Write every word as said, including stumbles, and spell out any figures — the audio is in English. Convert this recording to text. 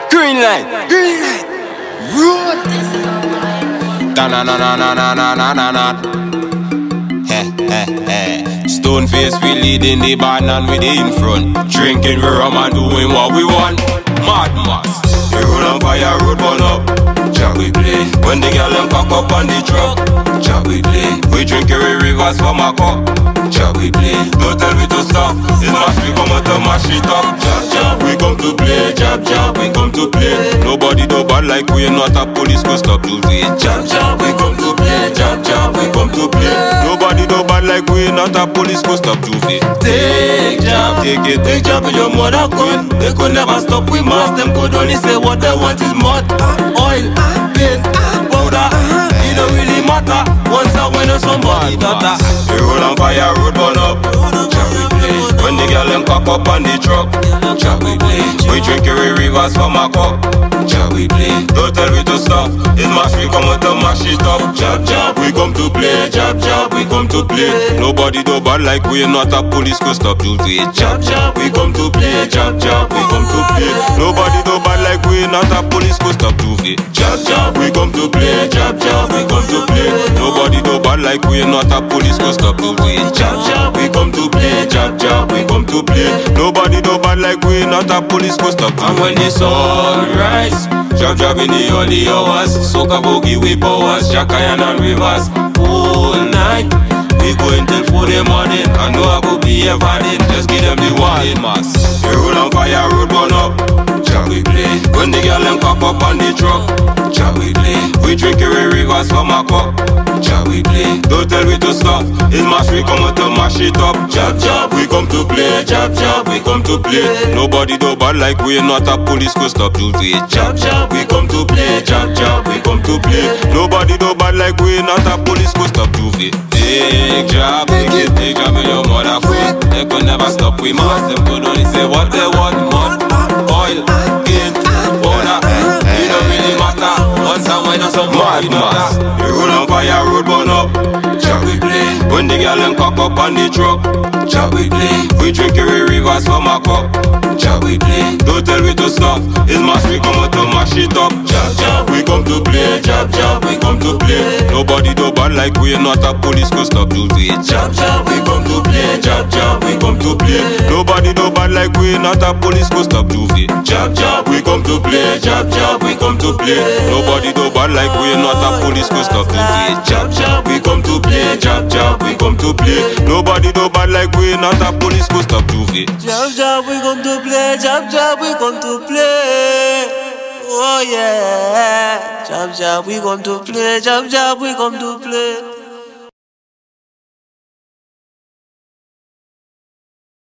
Green light, green light, road. Da na na na na na na na na na. Heh heh heh. Stone face, we leading the band and we the in front. Drinking we rum and doing what we want. Mad mass. The road on fire, road burn up. Jah we play. When the girl them cock up on the truck. Jah we play. We drink every rivers from a cup. Jah we play. Don't tell me to stop. It's mash we come out to mash it up. Jab jab we come to play. Jab jab we come to play. Nobody do bad like we not a police go stop to wait. Jab jab we come to play. Jab jab we come to play. Nobody do bad like we not a police go stop to wait. Take jab, take it, take jab in your mother gun. They could never stop we mass. Them could only say what they want is mud, oil, paint, powder. It don't really matter. Once I win on somebody daughter. The road on fire, road burn up. Jah we play. When the girl them cock up on the truck. Jah we play. We drink every rivers from a cup. Jah we play. Don't tell me to stop. It's mash we come out to mash it up. Jab jab we come to play. Jab jab we come to play. Nobody do bad like we not a police go stop to wait. Jab jab we come to play. Jab jab we come to play. Nobody do bad like we not a police go stop to wait. Jab jab we come to play. Jab jab we come to play. Nobody do bad like we not a police go stop to wait. Jab jab we come to play. Jab jab we come to play. Nobody do bad like we not a police go stop to wait. And when the sun rise, jab jab in the early hours, soca boogie we powers, Jackayan and rivers. All night we going till four in the morning. I know I go be a vanning. Just give them the warning mass. The road on fire, road burn up. Jah we play. When the girl them cock up on the truck. Jah we play. We drink every rivers from a cup. Jah we play. Don't tell me to stop. It's mash we come out to mash it up. Jab jab we come to play. Jab jab we come to play. Nobody do bad like we not a police go stop to wait. Jab jab we come to play. Jab jab we come to play. Nobody do bad like we not a police go stop to wait. Take jab, take it, take jab in your mother foot. They could never stop we mass. Them could only say what they want. Mud, oil, paint, powder. It don't really matter. Once I went on some mad mass. The road on fire, road burn up. Jah we play. When the girl them cock up on the truck. Jah we play. We drink every rivers from a cup. Jah we play. Don't tell me to stop. It's mash we come out to mash it up. Jab jab we come to play. Jab jab we come to play. Nobody do bad like we not a police go stop to wait. Jab jab we come to play. Jab jab we come to play. Nobody do bad like we not a police go stop to wait. Jab jab we come to play. Jab jab we come to play. Nobody do bad like we not a police go stop to wait. Jab jab we come to play. Jab jab we come to play. Nobody do bad like we not a police go stop to wait. Jab jab we come to play. Jab jab we come to play. Oh yeah. Jab jab we come to play. Jab jab we come to play.